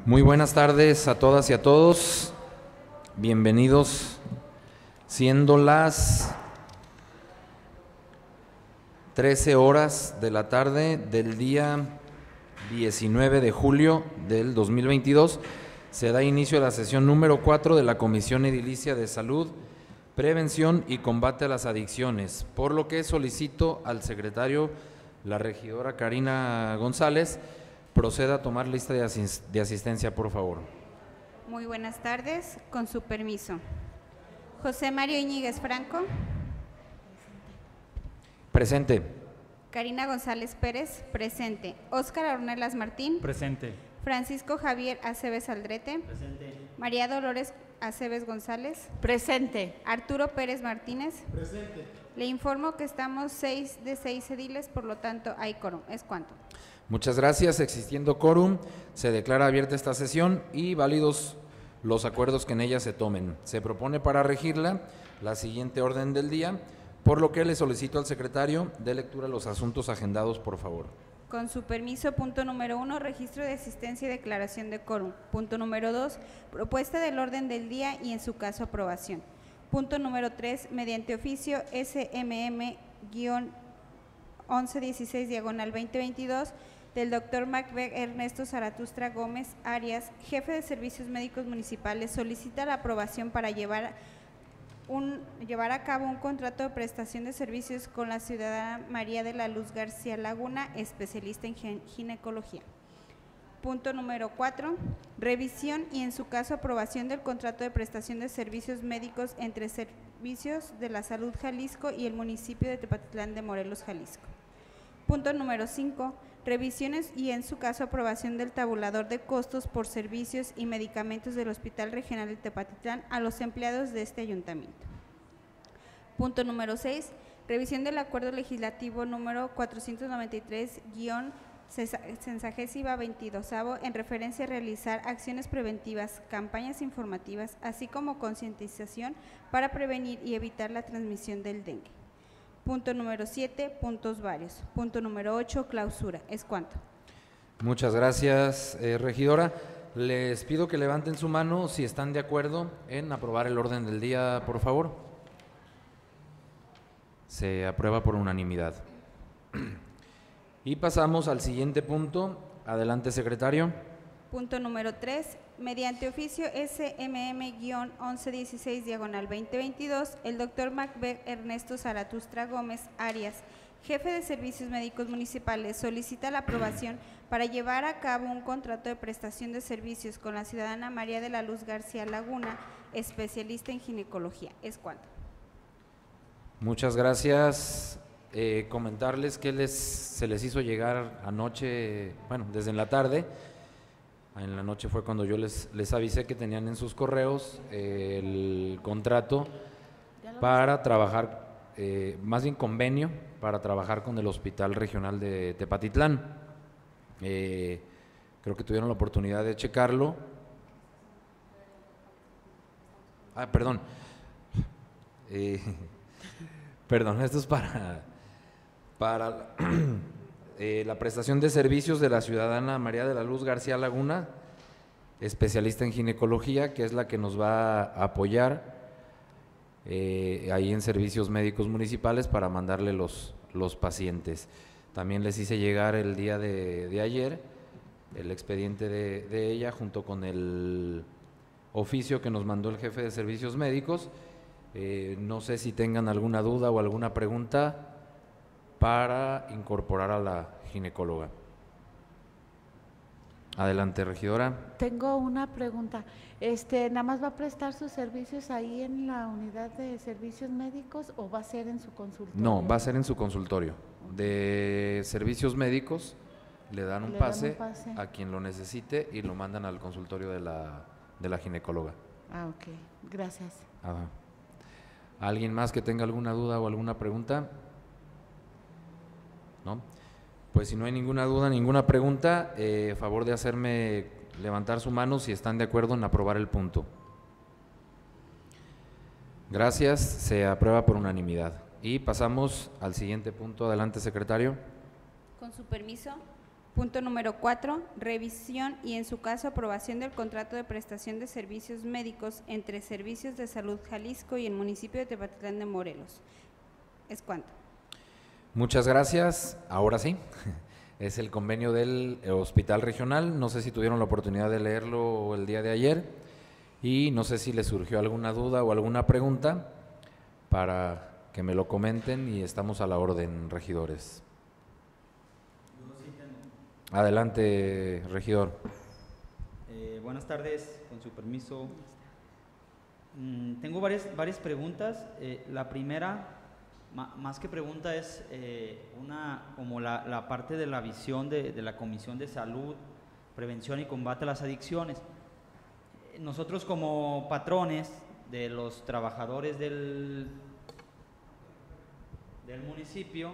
Muy buenas tardes a todas y a todos, bienvenidos, siendo las 13 horas de la tarde del día 19 de julio del 2022, se da inicio a la sesión número 4 de la Comisión Edilicia de Salud, Prevención y Combate a las Adicciones, por lo que solicito al secretario, la regidora Karina González, proceda a tomar lista de asistencia, por favor. Muy buenas tardes, con su permiso. José Mario Íñiguez Franco. Presente. Karina González Pérez, presente. Óscar Ornelas Martín. Presente. Francisco Javier Aceves Aldrete. Presente. María Dolores Aceves González. Presente. Arturo Pérez Martínez. Presente. Le informo que estamos 6 de 6 ediles, por lo tanto hay quórum. ¿Es cuánto? Muchas gracias. Existiendo quórum, se declara abierta esta sesión y válidos los acuerdos que en ella se tomen. Se propone para regirla la siguiente orden del día, por lo que le solicito al secretario de lectura los asuntos agendados, por favor. Con su permiso, punto número 1, registro de asistencia y declaración de quórum. Punto número 2, propuesta del orden del día y en su caso aprobación. Punto número 3, mediante oficio SMM-1116/2022 del doctor Macbeth Ernesto Zaratustra Gómez Arias, jefe de Servicios Médicos Municipales, solicita la aprobación para llevar a cabo un contrato de prestación de servicios con la ciudadana María de la Luz García Laguna, especialista en ginecología. Punto número 4, revisión y en su caso aprobación del contrato de prestación de servicios médicos entre Servicios de la Salud Jalisco y el municipio de Tepatitlán de Morelos, Jalisco. Punto número 5, revisiones y en su caso aprobación del tabulador de costos por servicios y medicamentos del Hospital Regional de Tepatitlán a los empleados de este ayuntamiento. Punto número 6, revisión del acuerdo legislativo número 493-22 en referencia a realizar acciones preventivas, campañas informativas, así como concientización para prevenir y evitar la transmisión del dengue. Punto número 7, puntos varios. Punto número 8, clausura. ¿Es cuánto? Muchas gracias, regidora. Les pido que levanten su mano si están de acuerdo en aprobar el orden del día, por favor. Se aprueba por unanimidad. Y pasamos al siguiente punto. Adelante, secretario. Punto número 3, mediante oficio SMM-1116/2022, el doctor Macbeth Ernesto Zaratustra Gómez Arias, jefe de Servicios Médicos Municipales, solicita la aprobación para llevar a cabo un contrato de prestación de servicios con la ciudadana María de la Luz García Laguna, especialista en ginecología. ¿Es cuánto? Muchas gracias. Comentarles que se les hizo llegar anoche, bueno, desde en la tarde. En la noche fue cuando yo les avisé que tenían en sus correos el contrato para trabajar, más bien convenio, para trabajar con el Hospital Regional de Tepatitlán. Creo que tuvieron la oportunidad de checarlo. Perdón. Perdón, esto es para la prestación de servicios de la ciudadana María de la Luz García Laguna, especialista en ginecología, que es la que nos va a apoyar ahí en servicios médicos municipales para mandarle los pacientes. También les hice llegar el día de ayer el expediente de ella junto con el oficio que nos mandó el jefe de servicios médicos. No sé si tengan alguna duda o alguna pregunta para incorporar a la ginecóloga. Adelante, regidora. Tengo una pregunta. ¿Nada más va a prestar sus servicios ahí en la unidad de servicios médicos o va a ser en su consultorio? No, va a ser en su consultorio. De servicios médicos le dan un pase a quien lo necesite y lo mandan al consultorio de la ginecóloga. Ok, gracias. ¿Alguien más que tenga alguna duda o alguna pregunta? ¿No? Pues si no hay ninguna duda, ninguna pregunta, favor de hacerme levantar su mano si están de acuerdo en aprobar el punto. Gracias, se aprueba por unanimidad. Y pasamos al siguiente punto. Adelante, secretario. Con su permiso, Punto número 4, revisión y en su caso aprobación del contrato de prestación de servicios médicos entre Servicios de Salud Jalisco y el municipio de Tepatitlán de Morelos. ¿Es cuánto? Muchas gracias. Ahora sí, es el convenio del Hospital Regional. No sé si tuvieron la oportunidad de leerlo el día de ayer y no sé si les surgió alguna duda o alguna pregunta para que me lo comenten y estamos a la orden, regidores. Adelante, regidor. Buenas tardes, con su permiso. Tengo varias preguntas. La primera, más que pregunta, es como la parte de la visión de la Comisión de Salud, Prevención y Combate a las Adicciones. Nosotros como patrones de los trabajadores del municipio,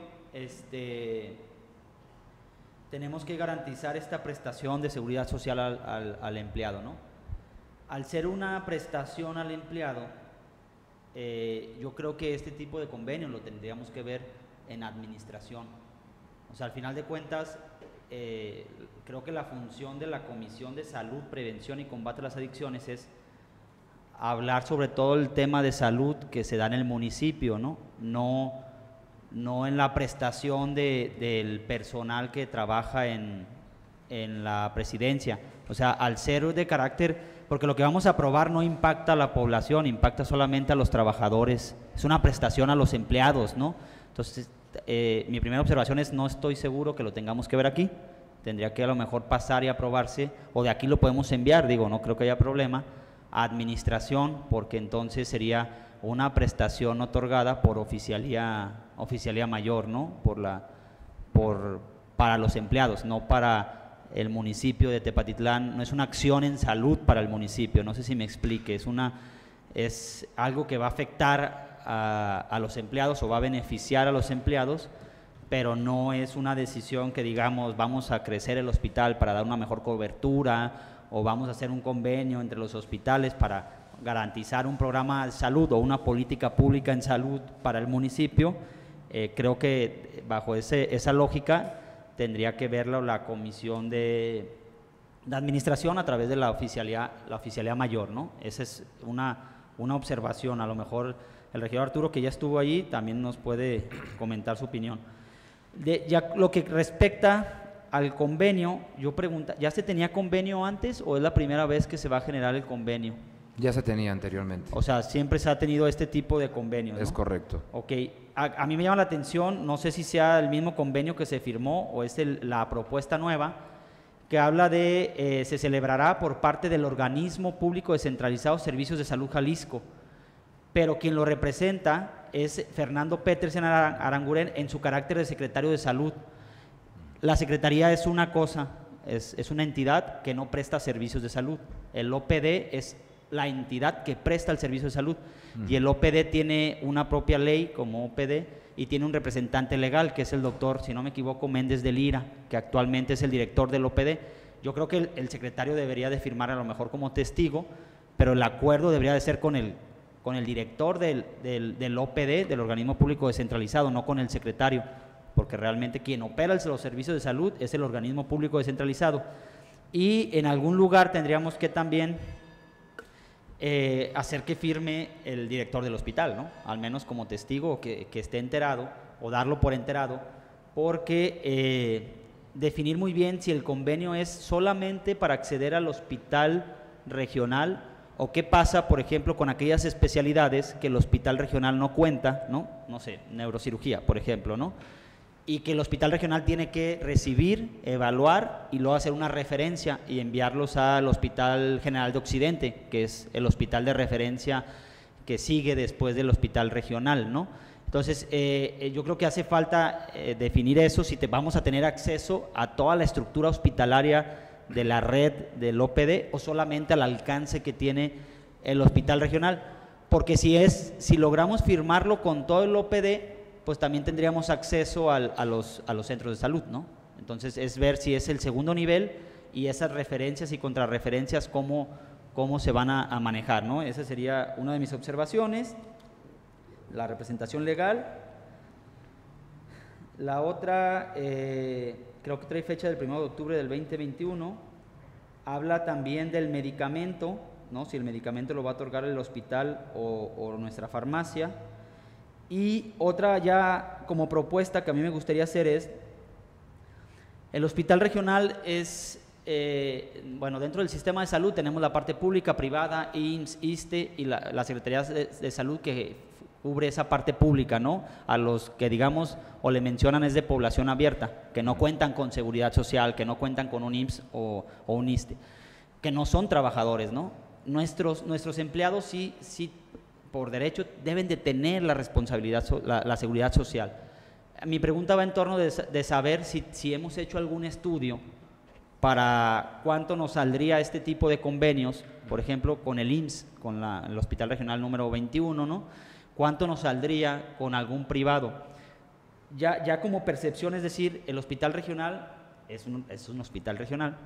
tenemos que garantizar esta prestación de seguridad social al empleado, ¿no? Al ser una prestación al empleado, yo creo que este tipo de convenio lo tendríamos que ver en administración. O sea, al final de cuentas, creo que la función de la Comisión de Salud, Prevención y Combate a las Adicciones es hablar sobre todo el tema de salud que se da en el municipio, ¿no? No en la prestación del personal que trabaja en la presidencia. O sea, al ser de carácter, porque lo que vamos a aprobar no impacta a la población, impacta solamente a los trabajadores, es una prestación a los empleados, ¿no? Entonces, mi primera observación es, no estoy seguro que lo tengamos que ver aquí, tendría que a lo mejor pasar y aprobarse, o de aquí lo podemos enviar, digo, no creo que haya problema, a administración, porque entonces sería una prestación otorgada por oficialía mayor, ¿no? Para los empleados, no para el municipio de Tepatitlán. No es una acción en salud para el municipio, no sé si me explique, es algo que va a afectar a los empleados o va a beneficiar a los empleados, pero no es una decisión que digamos vamos a crecer el hospital para dar una mejor cobertura o vamos a hacer un convenio entre los hospitales para garantizar un programa de salud o una política pública en salud para el municipio. Creo que bajo esa lógica tendría que verlo la comisión de administración a través de la oficialía mayor, ¿no? Esa es una observación. A lo mejor el regidor Arturo, que ya estuvo allí, también nos puede comentar su opinión. Ya lo que respecta al convenio, yo pregunto, ¿ya se tenía convenio antes o es la primera vez que se va a generar el convenio? Ya se tenía anteriormente. O sea, siempre se ha tenido este tipo de convenio, ¿no? Es correcto. Ok, a mí me llama la atención, no sé si sea el mismo convenio que se firmó o es la propuesta nueva, que habla de, se celebrará por parte del Organismo Público Descentralizado Servicios de Salud Jalisco, pero quien lo representa es Fernando Petersen Aranguren en su carácter de secretario de Salud. La Secretaría es una cosa, es una entidad que no presta servicios de salud. El OPD es la entidad que presta el servicio de salud y el OPD tiene una propia ley como OPD y tiene un representante legal que es el doctor, si no me equivoco, Méndez de Lira, que actualmente es el director del OPD. Yo creo que el secretario debería de firmar a lo mejor como testigo, pero el acuerdo debería de ser con el director del OPD, del Organismo Público Descentralizado, no con el secretario, porque realmente quien opera los servicios de salud es el Organismo Público Descentralizado. Y en algún lugar tendríamos que también hacer que firme el director del hospital, ¿no? Al menos como testigo que esté enterado o darlo por enterado, porque definir muy bien si el convenio es solamente para acceder al hospital regional o qué pasa, por ejemplo, con aquellas especialidades que el hospital regional no cuenta, ¿no? No sé, neurocirugía, por ejemplo, ¿no? Y que el hospital regional tiene que recibir, evaluar y luego hacer una referencia y enviarlos al Hospital General de Occidente, que es el hospital de referencia que sigue después del hospital regional, ¿no? Entonces, yo creo que hace falta definir eso, si vamos a tener acceso a toda la estructura hospitalaria de la red del OPD o solamente al alcance que tiene el hospital regional, porque si logramos firmarlo con todo el OPD, pues también tendríamos acceso a los centros de salud, ¿no? Entonces es ver si es el segundo nivel y esas referencias y contrarreferencias cómo se van a manejar, ¿no? Esa sería una de mis observaciones, la representación legal. La otra, creo que trae fecha del 1 de octubre del 2021, habla también del medicamento, ¿no? Si el medicamento lo va a otorgar el hospital o nuestra farmacia. Y otra ya como propuesta que a mí me gustaría hacer es, el hospital regional es, bueno, dentro del sistema de salud tenemos la parte pública, privada, IMSS, ISSSTE y la Secretaría de Salud que cubre esa parte pública, ¿no? A los que digamos o le mencionan es de población abierta, que no cuentan con seguridad social, que no cuentan con un IMSS o un ISSSTE, que no son trabajadores, ¿no? Nuestros empleados sí por derecho deben de tener la responsabilidad, la seguridad social. Mi pregunta va en torno de saber si hemos hecho algún estudio para cuánto nos saldría este tipo de convenios, por ejemplo, con el IMSS, con el Hospital Regional número 21, ¿no? ¿Cuánto nos saldría con algún privado? Ya como percepción, es decir, el hospital regional es un hospital regional.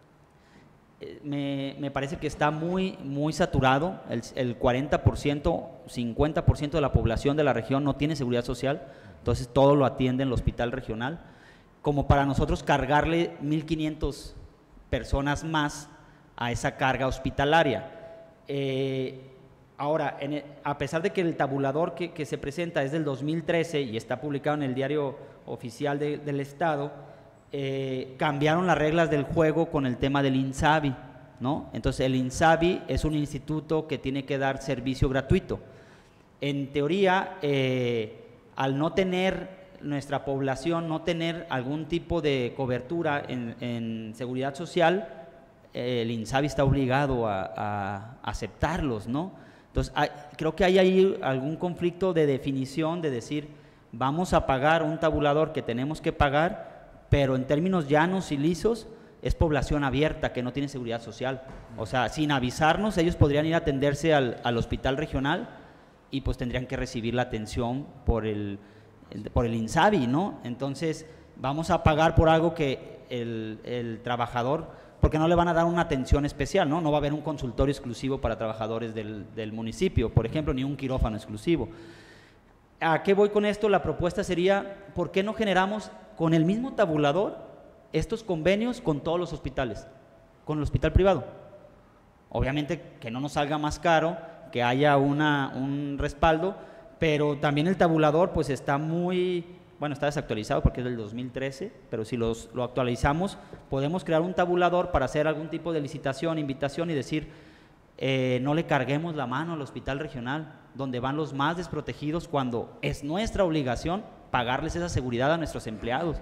Me parece que está muy saturado, el 40%, 50% de la población de la región no tiene seguridad social, entonces todo lo atiende en el hospital regional, como para nosotros cargarle 1.500 personas más a esa carga hospitalaria. Ahora, a pesar de que el tabulador que se presenta es del 2013 y está publicado en el diario oficial del Estado, cambiaron las reglas del juego con el tema del INSABI, ¿no? Entonces el INSABI es un instituto que tiene que dar servicio gratuito. En teoría, al no tener nuestra población, no tener algún tipo de cobertura en seguridad social, el INSABI está obligado a aceptarlos, ¿no? Entonces creo que hay ahí algún conflicto de definición de decir, vamos a pagar un tabulador que tenemos que pagar, pero en términos llanos y lisos es población abierta que no tiene seguridad social. O sea, sin avisarnos, ellos podrían ir a atenderse al hospital regional y pues tendrían que recibir la atención por el INSABI, ¿no? Entonces, vamos a pagar por algo que el trabajador, porque no le van a dar una atención especial, ¿no? No va a haber un consultorio exclusivo para trabajadores del municipio, por ejemplo, ni un quirófano exclusivo. ¿A qué voy con esto? La propuesta sería, ¿por qué no generamos con el mismo tabulador estos convenios con todos los hospitales, con el hospital privado? Obviamente que no nos salga más caro, que haya un respaldo, pero también el tabulador pues está está desactualizado porque es del 2013, pero si lo actualizamos, podemos crear un tabulador para hacer algún tipo de licitación, invitación y decir, no le carguemos la mano al hospital regional, donde van los más desprotegidos, cuando es nuestra obligación pagarles esa seguridad a nuestros empleados.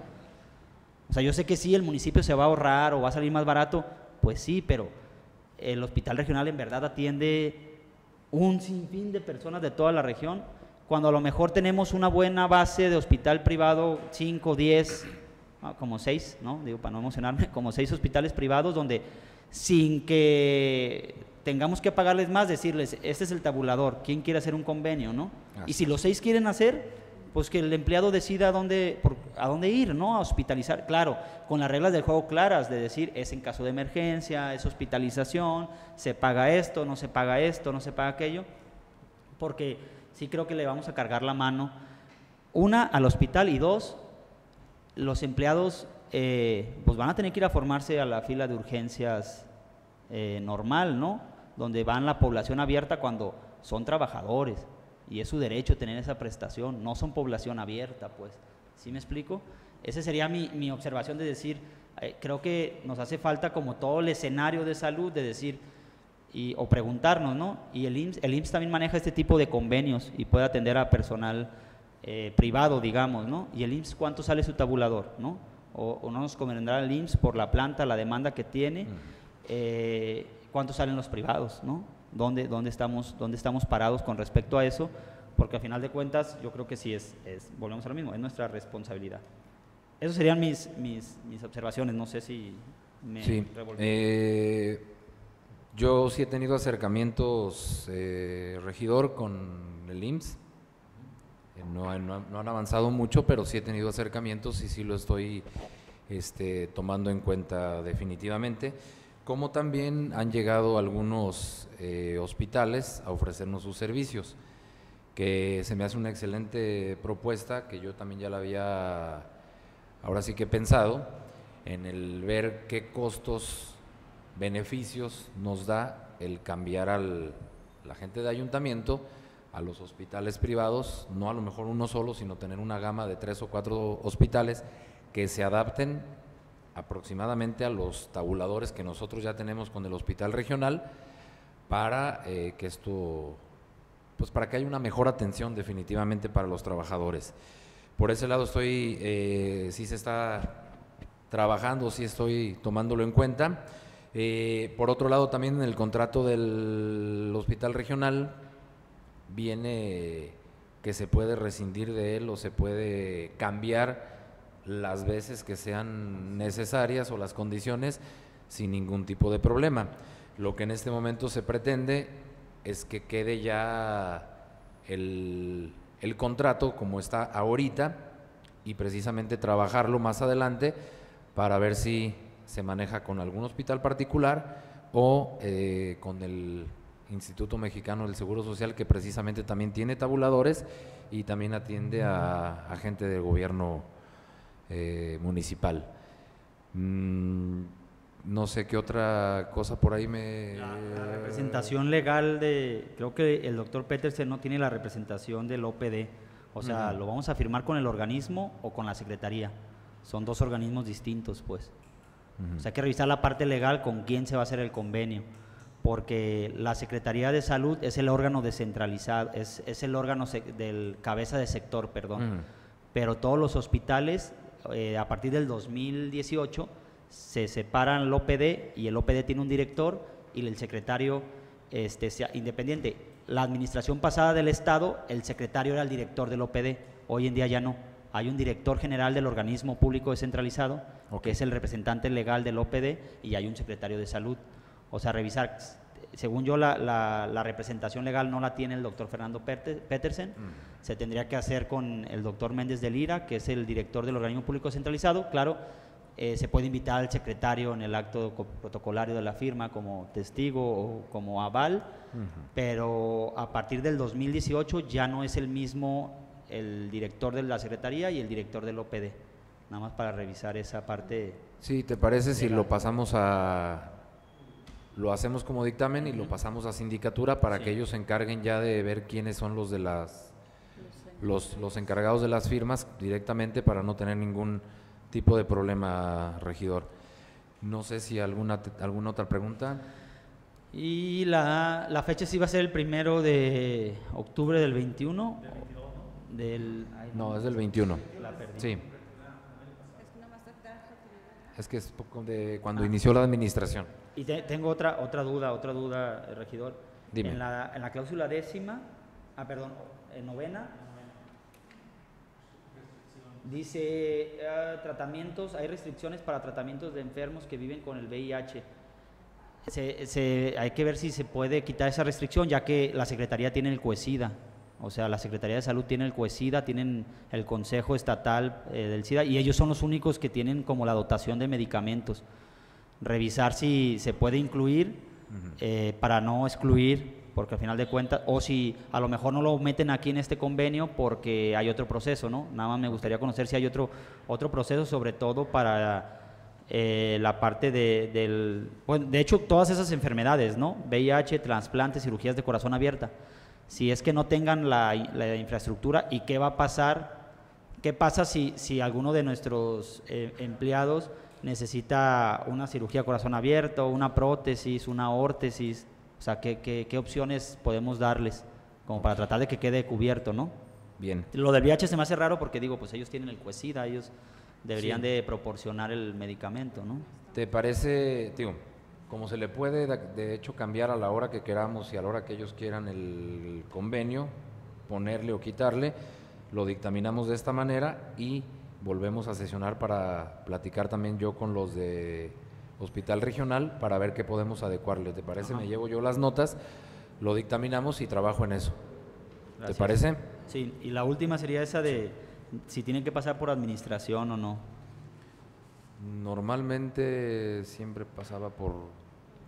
O sea, yo sé que sí, el municipio se va a ahorrar o va a salir más barato, pues sí, pero el hospital regional en verdad atiende un sinfín de personas de toda la región, cuando a lo mejor tenemos una buena base de hospital privado, 5, 10, como 6, ¿no? Digo, para no emocionarme, como 6 hospitales privados donde sin que tengamos que pagarles más, decirles, este es el tabulador, ¿quién quiere hacer un convenio, no? Y si los 6 quieren hacer, pues que el empleado decida a dónde ir, ¿no? A hospitalizar, claro, con las reglas del juego claras, de decir, es en caso de emergencia, es hospitalización, se paga esto, no se paga aquello, porque sí creo que le vamos a cargar la mano, una, al hospital, y dos, los empleados pues van a tener que ir a formarse a la fila de urgencias normal, ¿no? Donde van la población abierta cuando son trabajadores y es su derecho tener esa prestación, no son población abierta, pues. ¿Sí me explico? Esa sería mi observación de decir, creo que nos hace falta como todo el escenario de salud de decir, o preguntarnos, ¿no? Y el IMSS también maneja este tipo de convenios y puede atender a personal privado, digamos, ¿no? Y el IMSS, ¿cuánto sale su tabulador, no? O no nos convendrá el IMSS por la planta, la demanda que tiene, ¿cuánto salen los privados, no? ¿Dónde estamos parados con respecto a eso? Porque al final de cuentas yo creo que sí volvemos a lo mismo, es nuestra responsabilidad. Esas serían mis observaciones, no sé si me revolví. Yo sí he tenido acercamientos, regidor, con el IMSS. No han avanzado mucho, pero sí he tenido acercamientos y sí lo estoy tomando en cuenta definitivamente. Como también han llegado algunos hospitales a ofrecernos sus servicios, que se me hace una excelente propuesta, que yo también ya la había ahora sí que pensado, en el ver qué costos, beneficios nos da el cambiar la gente de ayuntamiento a los hospitales privados, no a lo mejor uno solo, sino tener una gama de 3 o 4 hospitales que se adapten aproximadamente a los tabuladores que nosotros ya tenemos con el hospital regional, para que esto, pues para que haya una mejor atención definitivamente para los trabajadores. Por ese lado sí se está trabajando, sí estoy tomándolo en cuenta. Por otro lado, también en el contrato del hospital regional viene que se puede rescindir de él o se puede cambiar las veces que sean necesarias o las condiciones sin ningún tipo de problema. Lo que en este momento se pretende es que quede ya el contrato como está ahorita y precisamente trabajarlo más adelante para ver si se maneja con algún hospital particular o con el Instituto Mexicano del Seguro Social, que precisamente también tiene tabuladores y también atiende a gente del gobierno municipal. No sé qué otra cosa por ahí La representación legal creo que el doctor Petersen no tiene la representación del OPD, o sea, lo vamos a firmar con el organismo o con la secretaría, son 2 organismos distintos, pues. O sea, hay que revisar la parte legal con quién se va a hacer el convenio, porque la Secretaría de Salud es el órgano descentralizado, es el órgano del cabeza de sector, perdón, pero todos los hospitales a partir del 2018 se separan el OPD y el OPD tiene un director y el secretario sea independiente. La administración pasada del Estado, el secretario era el director del OPD, hoy en día ya no. Hay un director general del organismo público descentralizado, que es el representante legal del OPD, y hay un secretario de salud. O sea, revisar, según yo, la representación legal no la tiene el doctor Fernando Petersen, se tendría que hacer con el doctor Méndez de Lira, que es el director del organismo público descentralizado. Claro, se puede invitar al secretario en el acto protocolario de la firma como testigo o como aval, pero a partir del 2018 ya no es el mismo el director de la Secretaría y el director del OPD, nada más para revisar esa parte. Sí, ¿te parece si lo hacemos como dictamen y lo pasamos a sindicatura para que ellos se encarguen ya de ver quiénes son los de los encargados de las firmas directamente, para no tener ningún tipo de problema, regidor? No sé si alguna otra pregunta. Y la fecha sí va a ser el 1 de octubre del 21. No, es del 21. La perdí. Sí. Es que es poco de cuando inició la administración. Y tengo otra duda, regidor. Dime. En la cláusula 10ª, novena, dice tratamientos, hay restricciones para tratamientos de enfermos que viven con el VIH. Hay que ver si se puede quitar esa restricción, ya que la Secretaría tiene el COESIDA. O sea, la Secretaría de Salud tiene el COESIDA, tienen el Consejo Estatal del SIDA, y ellos son los únicos que tienen como la dotación de medicamentos. Revisar si se puede incluir para no excluir, porque al final de cuentas, o si a lo mejor no lo meten aquí en este convenio porque hay otro proceso, ¿no? Nada más me gustaría conocer si hay otro proceso, sobre todo para la parte bueno, de hecho, todas esas enfermedades, ¿no? VIH, trasplantes, cirugías de corazón abierta. Si es que no tengan la infraestructura, ¿y qué va a pasar? ¿Qué pasa si alguno de nuestros empleados necesita una cirugía de corazón abierto, una prótesis, una órtesis? O sea, ¿qué opciones podemos darles como para tratar de que quede cubierto, ¿no? Bien. Lo del VIH se me hace raro porque digo, pues ellos tienen el COESIDA, ellos deberían de proporcionar el medicamento, ¿no? ¿Te parece, como se le puede de hecho cambiar a la hora que queramos y a la hora que ellos quieran el convenio, ponerle o quitarle, lo dictaminamos de esta manera y volvemos a sesionar para platicar también yo con los de Hospital Regional para ver qué podemos adecuarle? ¿Te parece? Me llevo yo las notas, lo dictaminamos y trabajo en eso. Gracias. ¿Te parece? Sí, y la última sería esa de si tienen que pasar por administración o no. Normalmente siempre pasaba por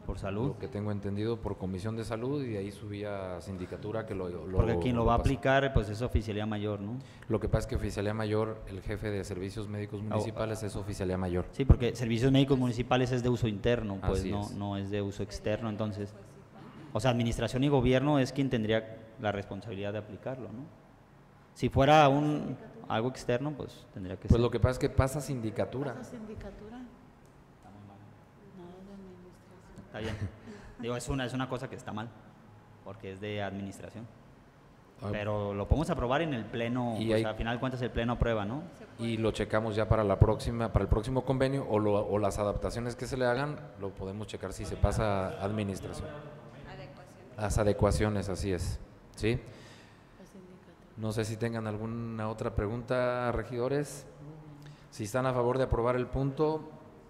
Por salud. Lo que tengo entendido por Comisión de Salud, y de ahí subía a Sindicatura que Porque quien lo va a pasó. aplicar pues es Oficialía Mayor, ¿no? Lo que pasa es que Oficialía Mayor, el jefe de Servicios Médicos Municipales es Oficialía Mayor. Sí, porque Servicios Médicos Municipales es de uso interno, pues Así no, es. no es de uso externo, entonces, o sea, Administración y Gobierno es quien tendría la responsabilidad de aplicarlo, ¿no? Si fuera algo externo, pues tendría que Pues ser. lo que pasa es que pasa Sindicatura. ¿Pasa sindicatura? No, de administración. Está bien. Digo, es una cosa que está mal, porque es de administración. Ah, Pero lo podemos aprobar en el pleno, Y pues, hay- a final de cuentas el pleno aprueba, ¿no? y lo checamos ya para la próxima, para el próximo convenio, o las adaptaciones que se le hagan, lo podemos checar si se pasa a administración. Las adecuaciones, así es. ¿Sí? La sindicatura. No sé si tengan alguna otra pregunta, regidores. Si están a favor de aprobar el punto,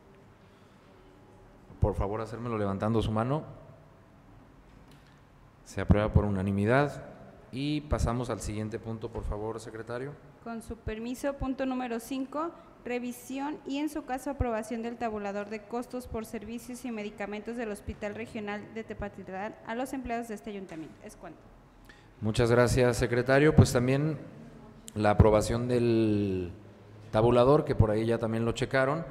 por favor hacérmelo levantando su mano. Se aprueba por unanimidad. Y pasamos al siguiente punto, por favor, secretario. Con su permiso, punto número 5, revisión y en su caso aprobación del tabulador de costos por servicios y medicamentos del Hospital Regional de Tepatitlán a los empleados de este ayuntamiento. Es cuanto. Muchas gracias, secretario. Pues también la aprobación del tabulador, que por ahí ya también lo checaron.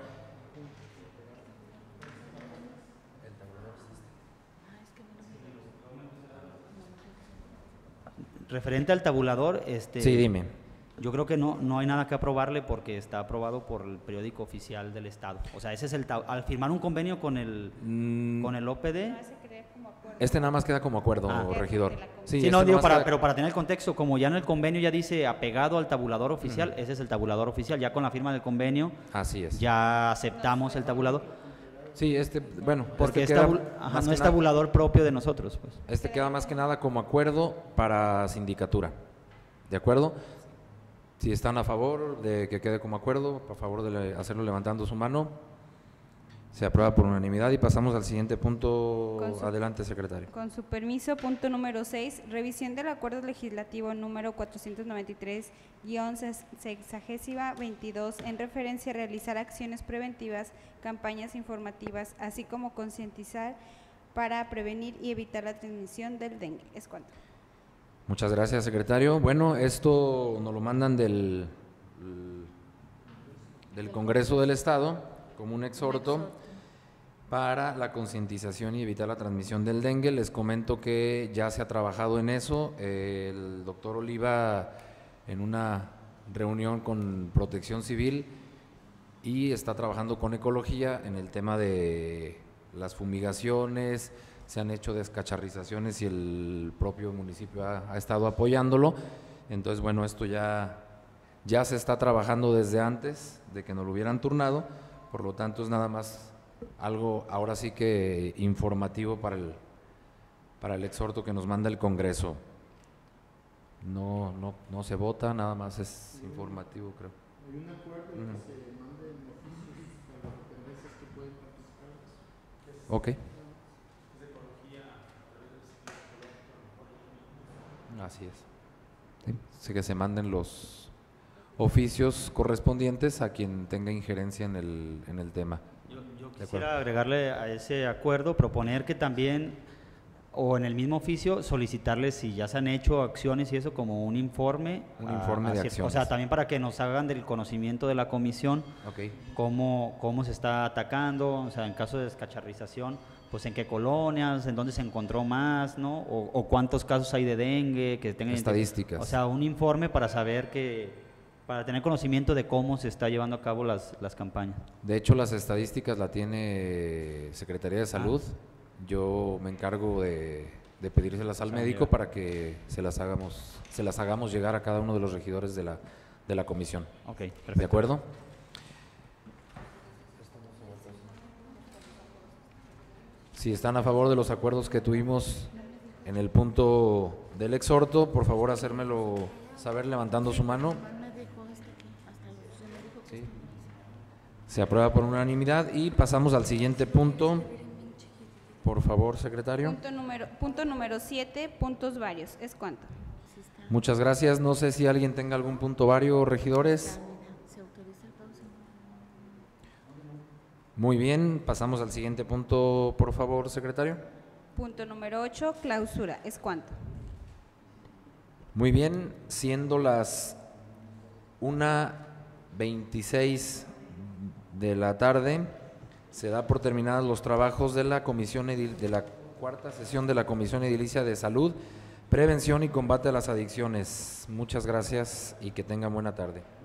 Referente al tabulador, Sí, dime. yo creo que no hay nada que aprobarle porque está aprobado por el periódico oficial del Estado. O sea, ese es al firmar un convenio con el OPD. Este nada más queda como acuerdo, Ah. regidor. Sí, este no, nada digo, más queda- pero para tener el contexto, como ya en el convenio ya dice apegado al tabulador oficial, ese es el tabulador oficial. Ya con la firma del convenio Así es. ya aceptamos el tabulador, Sí, bueno, porque este es queda ajá, más no que es nada- tabulador propio de nosotros, pues. Este queda más que nada como acuerdo para sindicatura. ¿De acuerdo? Si están a favor de que quede como acuerdo, por favor de hacerlo levantando su mano. Se aprueba por unanimidad y pasamos al siguiente punto. Con su- Adelante, secretario. Con su permiso, punto número 6, revisión del acuerdo legislativo número 493-22 en referencia a realizar acciones preventivas, campañas informativas, así como concientizar para prevenir y evitar la transmisión del dengue. Es cuanto. Muchas gracias, secretario. Bueno, esto nos lo mandan del Congreso del Estado como un exhorto para la concientización y evitar la transmisión del dengue. Les comento que ya se ha trabajado en eso. El doctor Oliva, en una reunión con Protección Civil, y está trabajando con Ecología en el tema de las fumigaciones. Se han hecho descacharrizaciones y el propio municipio ha estado apoyándolo. Entonces, bueno, esto ya se está trabajando desde antes de que nos lo hubieran turnado, por lo tanto es nada más algo ahora sí que informativo para el exhorto que nos manda el Congreso. No se vota, nada más es informativo, creo. Hay un acuerdo que se manden oficios a las dependencias que pueden participar. Ok. Así es. Sí, sí, que se manden los oficios correspondientes a quien tenga injerencia en el tema. Yo acuerdo. quisiera agregarle a ese acuerdo, proponer que también, o en el mismo oficio, solicitarles si ya se han hecho acciones y eso como un informe. Un informe de o sea, acciones. también para que nos hagan del conocimiento de la comisión Ok. cómo se está atacando, o sea, en caso de descacharrización, pues en qué colonias, en dónde se encontró más, ¿no? O cuántos casos hay de dengue, que tengan Estadísticas. O sea, un informe para saber para tener conocimiento de cómo se está llevando a cabo las campañas. De hecho, las estadísticas la tiene Secretaría de Salud. Yo me encargo de pedírselas al médico para que se las hagamos llegar a cada uno de los regidores de la comisión. Ok, perfecto. ¿De acuerdo? Si están a favor de los acuerdos que tuvimos en el punto del exhorto, por favor hacérmelo saber levantando su mano. Me dijo que hasta se me dijo que Sí. Se aprueba por unanimidad y pasamos al siguiente punto. Por favor, secretario. Punto número 7, puntos varios. Es cuanto. Muchas gracias. No sé si alguien tenga algún punto vario, regidores. se autoriza el pago sin- Muy bien, pasamos al siguiente punto, por favor, secretario. Punto número 8, clausura. ¿Es cuánto? Muy bien, siendo las 1:26 de la tarde, se da por terminados los trabajos de la de la cuarta sesión de la Comisión Edilicia de Salud, Prevención y Combate a las Adicciones. Muchas gracias y que tengan buena tarde.